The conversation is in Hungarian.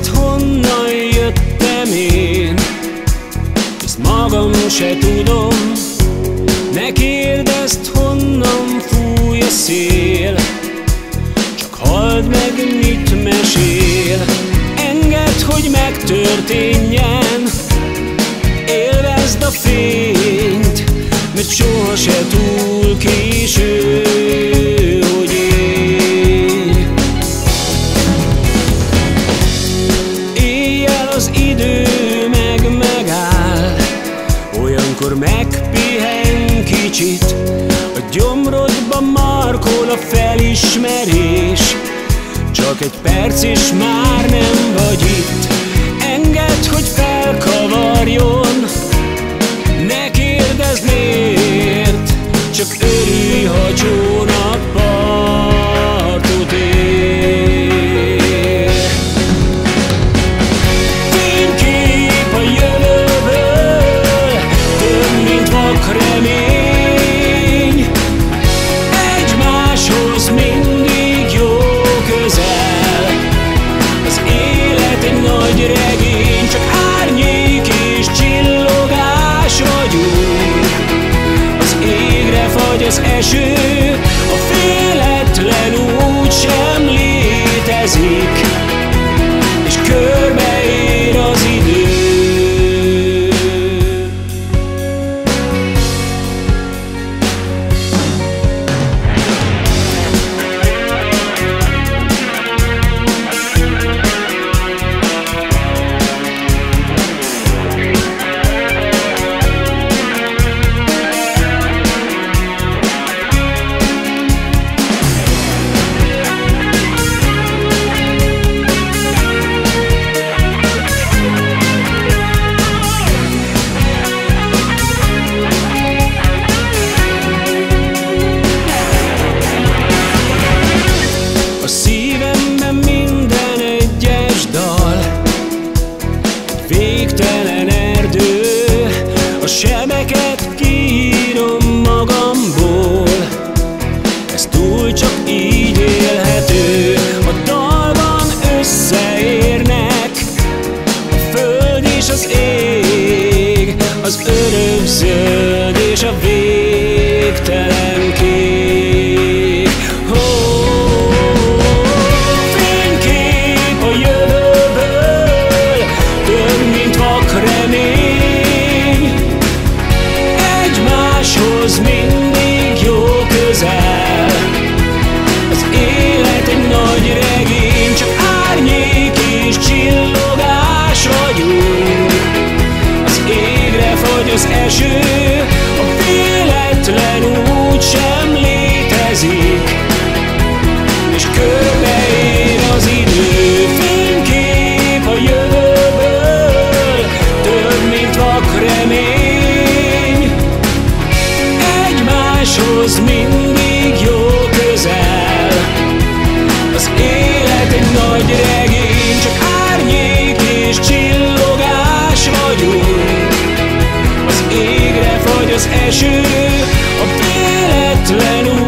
honnan jöttem én, ezt magam se tudom. Ne kérdezd, honnan fúj a szél, csak halld meg, mit mesél. Engedd, hogy megtörténjen, élvezd a fényt, mert soha se túl késő, hogy élj. Éjjel az idő megáll, olyankor megpihen kicsit, a gyomrodba markol a felismerés. Csak egy perc és már nem vagy itt. Engedd, hogy felkavarjon, ne kérdezd miért, csak örülj, ha csónakpartot ér. Fénykép a jövőből, több mint vak remény, egymáshoz mindig jó közel. Az élet egy nagy regény, csak árnyék és csillogás vagyunk. Az égre fagy az eső, a féletlen úgy sem létezik, és körbeér az idő. Végtelen erdő, a sebeket kiírom magamból, ez túl csak így élhető. A dalban összeérnek a föld és az ég, az örökzöld és a végtelen kék. Fénykép a jövőből, több mint vak remény, egymáshoz mindig jó közel. Az élet egy nagy regény, csak árnyék és csillogás vagyunk. Az égre fagy az eső, a véletlen úgy sem létezik, és körbeér az idő. Fénykép a jövőből, több mint vak remény, egymáshoz mindig jó közel. Az élet egy nagy regény, csak árnyék és csillogás vagyunk. Az égre fagy az eső, a véletlen